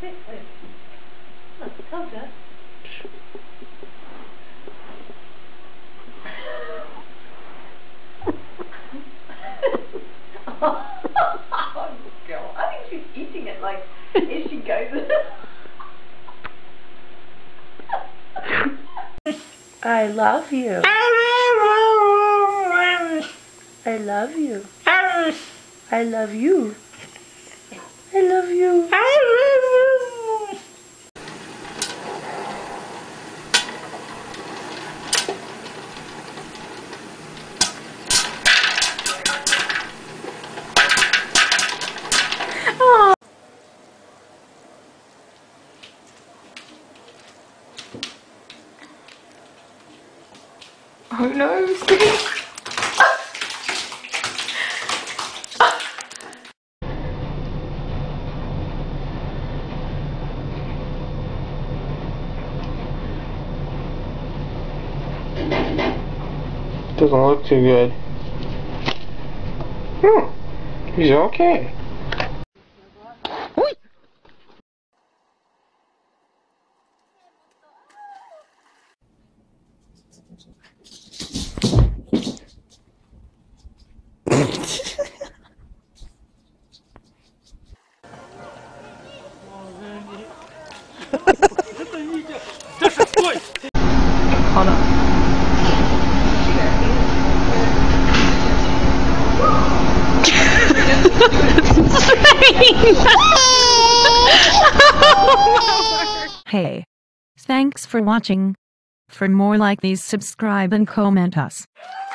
Look, I told you. Oh, God. I think she's eating it like as she goes. I love you. I love you. I love you. I love you. Oh no, Steve. Doesn't look too good. He's okay. Hold on. Hey. Thanks for watching. For more like these, subscribe and comment us.